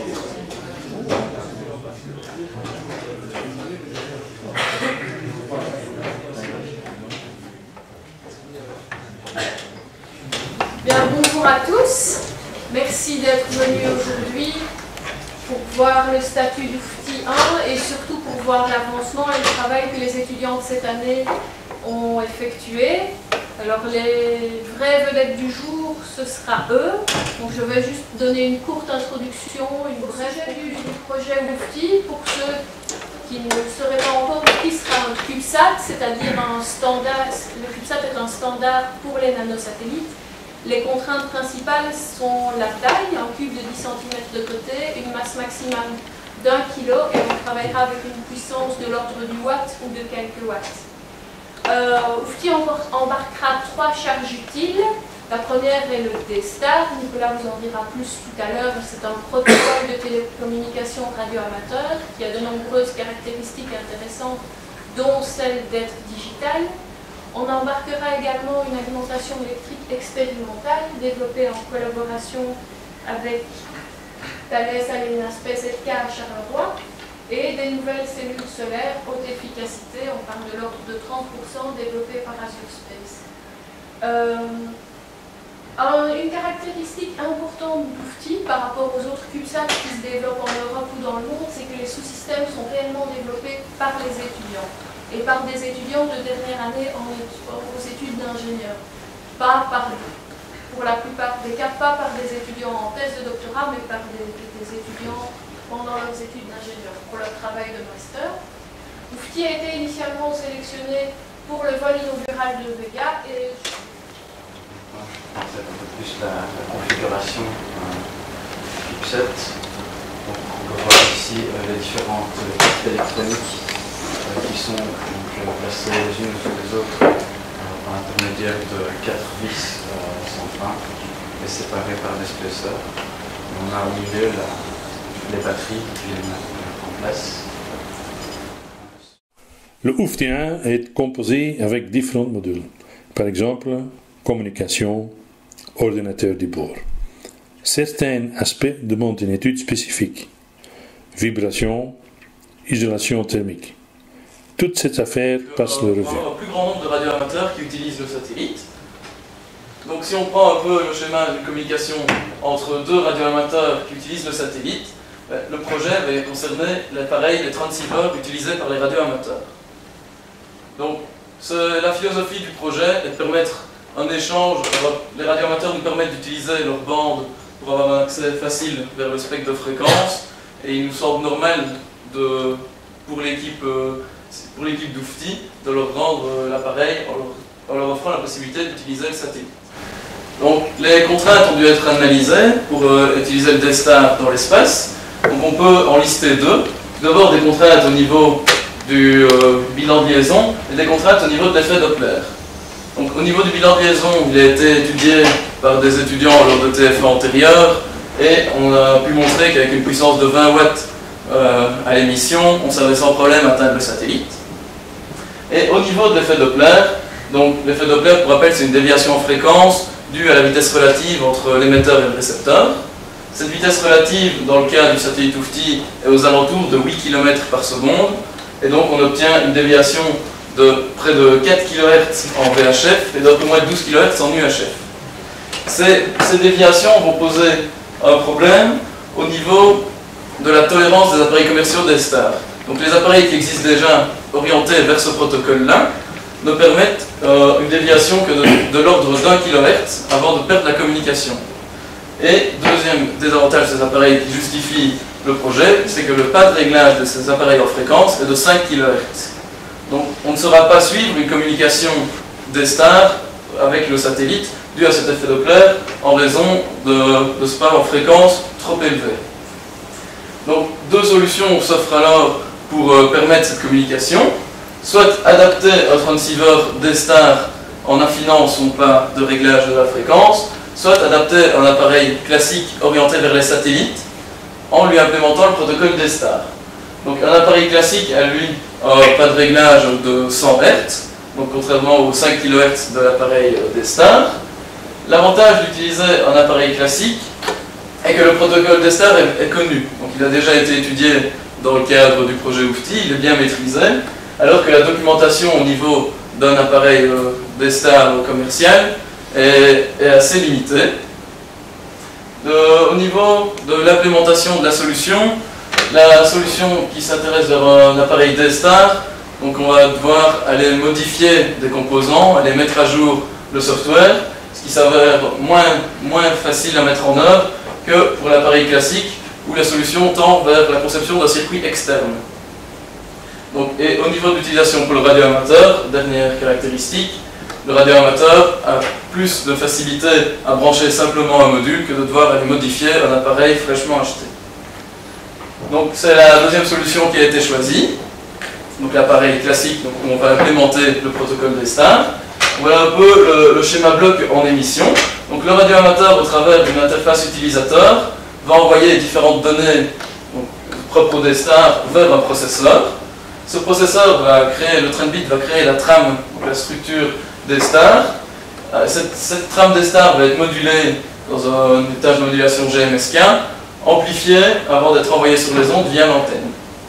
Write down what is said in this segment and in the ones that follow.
Bien, bonjour à tous. Merci d'être venus aujourd'hui pour voir le statut d'oufti 1 et surtout pour voir l'avancement et le travail que les étudiants de cette année ont effectué. Alors les vraies vedettes du jour, ce sera eux. Donc je vais juste donner une courte introduction, une brève du projet oufti pour ceux qui ne le sauraient pas encore. Qui sera un CubeSat, c'est-à-dire un standard. Le CubeSat est un standard pour les nanosatellites. Les contraintes principales sont la taille, un cube de 10 cm de côté, une masse maximale d'1 kg et on travaillera avec une puissance de l'ordre du watt ou de quelques watts. Oufti embarquera 3 charges utiles. La première est le D-Star, Nicolas vous en dira plus tout à l'heure. C'est un protocole de télécommunication radioamateur qui a de nombreuses caractéristiques intéressantes, dont celle d'être digital. On embarquera également une alimentation électrique expérimentale développée en collaboration avec Thales, Alenia Space et à Charleroi et des nouvelles cellules solaires haute efficacité, on parle de l'ordre de 30% développées par Azure Space. Une caractéristique importante d'oufti par rapport aux autres CubeSats qui se développent en Europe ou dans le monde, c'est que les sous-systèmes sont réellement développés par les étudiants. Et par des étudiants de dernière année aux études d'ingénieur. Pas par, pour la plupart des cas, pas par des étudiants en thèse de doctorat, mais par des étudiants pendant leurs études d'ingénieur, pour leur travail de master. Oufti a été initialement sélectionné pour le vol inaugural de Vega et... Un peu plus la configuration du CubeSat. Donc, on peut voir ici les différentes cartes électroniques qui sont placées les unes sur les autres par l'intermédiaire de 4 vis sans fin et séparées par des spacers. On a au milieu les batteries qui viennent en place. Le oufti 1 est composé avec différents modules. Par exemple, communication, ordinateur de bord. Certains aspects demandent une étude spécifique. Vibration, isolation thermique. Toute cette affaire passe le revue. On a un plus grand nombre de radioamateurs qui utilisent le satellite. Donc si on prend un peu le schéma d'une communication entre deux radioamateurs qui utilisent le satellite, le projet va concerner l'appareil, les transceivers utilisés par les radioamateurs. Donc la philosophie du projet est de permettre un échange. Les radioamateurs nous permettent d'utiliser leur bande pour avoir un accès facile vers le spectre de fréquence et il nous semble normal pour l'équipe d'oufti de leur rendre l'appareil en leur offrant la possibilité d'utiliser le satellite. Donc les contraintes ont dû être analysées pour utiliser le D-Star dans l'espace. Donc on peut en lister deux. D'abord des contraintes au niveau du bilan de liaison et des contraintes au niveau de l'effet Doppler. Donc au niveau du bilan de liaison, il a été étudié par des étudiants lors de TFA antérieurs et on a pu montrer qu'avec une puissance de 20 watts à l'émission, on savait sans problème atteindre le satellite. Et au niveau de l'effet Doppler, donc l'effet Doppler, pour rappel, c'est une déviation en fréquence due à la vitesse relative entre l'émetteur et le récepteur. Cette vitesse relative, dans le cas du satellite oufti, est aux alentours de 8 km par seconde, et donc on obtient une déviation de près de 4 kHz en VHF et d'un peu moins de 12 kHz en UHF. Ces déviations vont poser un problème au niveau de la tolérance des appareils commerciaux D-Star. Donc les appareils qui existent déjà orientés vers ce protocole-là ne permettent une déviation que de l'ordre d'1 kHz avant de perdre la communication. Et deuxième désavantage de ces appareils qui justifie le projet, c'est que le pas de réglage de ces appareils en fréquence est de 5 kHz. Donc on ne saura pas suivre une communication D-Star avec le satellite dû à cet effet Doppler en raison de ce pas en fréquence trop élevé. Donc deux solutions s'offrent alors pour permettre cette communication, soit adapter un transceiver D-Star en affinant son pas de réglage de la fréquence, soit adapter un appareil classique orienté vers les satellites en lui implémentant le protocole D-Star. Donc un appareil classique a lui pas de réglage de 100 Hz, donc contrairement aux 5 kHz de l'appareil D-Star. L'avantage d'utiliser un appareil classique et que le protocole DSTAR est connu. Donc il a déjà été étudié dans le cadre du projet UFTI, il est bien maîtrisé, alors que la documentation au niveau d'un appareil DSTAR commercial est assez limitée. Au niveau de l'implémentation de la solution qui s'intéresse vers un appareil DSTAR, donc on va devoir aller modifier des composants, aller mettre à jour le software, ce qui s'avère moins facile à mettre en œuvre que pour l'appareil classique, où la solution tend vers la conception d'un circuit externe. Donc, et au niveau de l'utilisation pour le radioamateur, dernière caractéristique, le radioamateur a plus de facilité à brancher simplement un module que de devoir aller modifier un appareil fraîchement acheté. Donc c'est la deuxième solution qui a été choisie, donc l'appareil classique, donc, où on va implémenter le protocole DSTAR. Voilà un peu le schéma bloc en émission. Donc le radioamateur, au travers d'une interface utilisateur, va envoyer différentes données propres au DSTAR vers un processeur. Ce processeur va créer, le train bit va créer la trame, donc la structure DSTAR. Cette trame DSTAR va être modulée dans un étage de modulation GMSK, amplifiée avant d'être envoyée sur les ondes via l'antenne.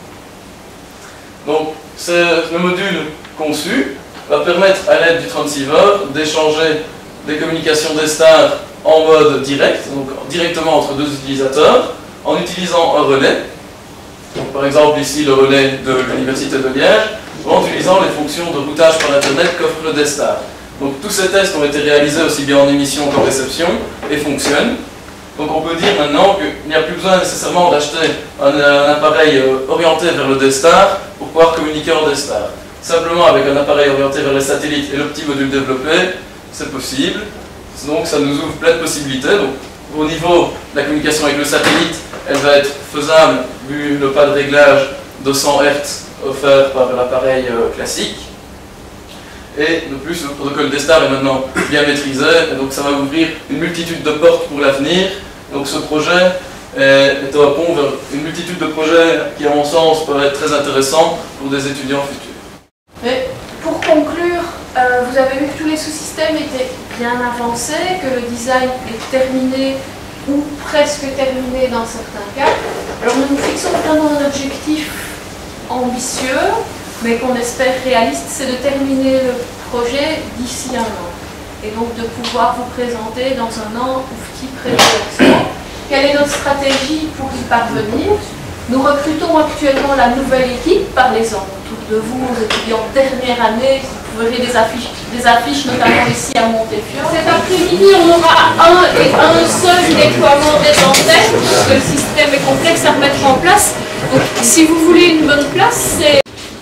Donc le module conçu va permettre à l'aide du transceiver d'échanger des communications DSTAR en mode direct, donc directement entre deux utilisateurs, en utilisant un relais. Donc, par exemple ici le relais de l'Université de Liège, ou en utilisant les fonctions de routage par Internet qu'offre le DSTAR. Donc tous ces tests ont été réalisés aussi bien en émission qu'en réception et fonctionnent. Donc on peut dire maintenant qu'il n'y a plus besoin nécessairement d'acheter un appareil orienté vers le DSTAR pour pouvoir communiquer en DSTAR. Simplement avec un appareil orienté vers les satellites et le petit module développé, c'est possible. Donc ça nous ouvre plein de possibilités. Donc, au niveau de la communication avec le satellite, elle va être faisable vu le pas de réglage de 100 Hz offert par l'appareil classique. Et de plus, le protocole DSTAR est maintenant bien maîtrisé, et donc ça va ouvrir une multitude de portes pour l'avenir. Donc ce projet est un pont vers une multitude de projets qui, à mon sens, peuvent être très intéressants pour des étudiants futurs. Mais pour conclure, vous avez vu que tous les sous-systèmes étaient bien avancés, que le design est terminé ou presque terminé dans certains cas. Alors nous nous fixons vraiment un objectif ambitieux, mais qu'on espère réaliste, c'est de terminer le projet d'ici un an. Et donc de pouvoir vous présenter dans un an UFTI présentation. Quelle est notre stratégie pour y parvenir? Nous recrutons actuellement la nouvelle équipe, parlez-en autour de vous, aux étudiants de dernière année, vous verrez des affiches notamment ici à Montefiore. Cet après-midi, on aura un seul déploiement des antennes, parce que le système est complexe à remettre en place. Donc si vous voulez une bonne place, c'est...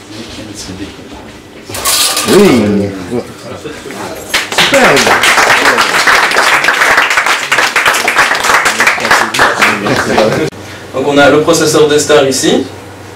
Oui, super. Donc on a le processeur DSTAR ici,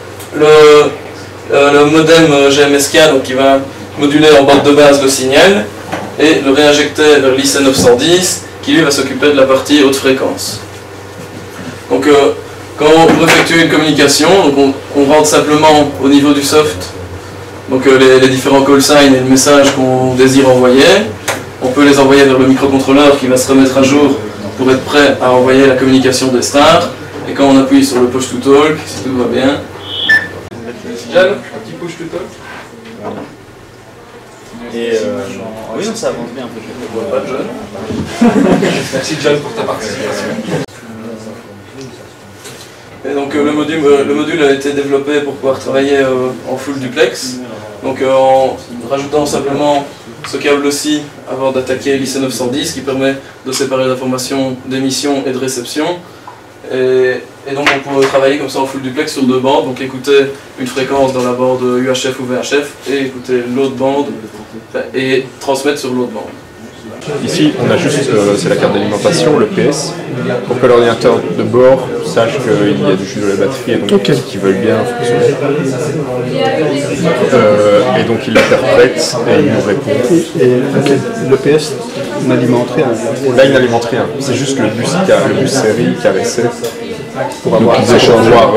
le modem GMSK donc qui va moduler en bande de base le signal et le réinjecter vers l'IC910 qui lui va s'occuper de la partie haute fréquence. Donc quand on effectue une communication, donc on rentre simplement au niveau du soft donc les différents call signs et le message qu'on désire envoyer. On peut les envoyer vers le microcontrôleur qui va se remettre à jour pour être prêt à envoyer la communication DSTAR. Et quand on appuie sur le push to talk, si tout va bien. Jeanne, un petit push to talk. Et oui, ça avance bien un peu. Je ne vois pas de Jeanne. Merci John pour ta participation. Et donc le module a été développé pour pouvoir travailler en full duplex. Donc en rajoutant simplement ce câble-ci avant d'attaquer l'IC910 qui permet de séparer l'information d'émission et de réception. Et donc on pourrait travailler comme ça en full duplex sur deux bandes, donc écouter une fréquence dans la bande UHF ou VHF et écouter l'autre bande et transmettre sur l'autre bande. Ici, on a juste, c'est la carte d'alimentation, le PS, pour que l'ordinateur de bord sache qu'il y a du jus de la batterie et donc qui veulent bien fonctionner. Et donc il l'interprète et il nous répond. Et le PS n'alimente rien. Là, il n'alimente rien, c'est juste le bus série caressé pour avoir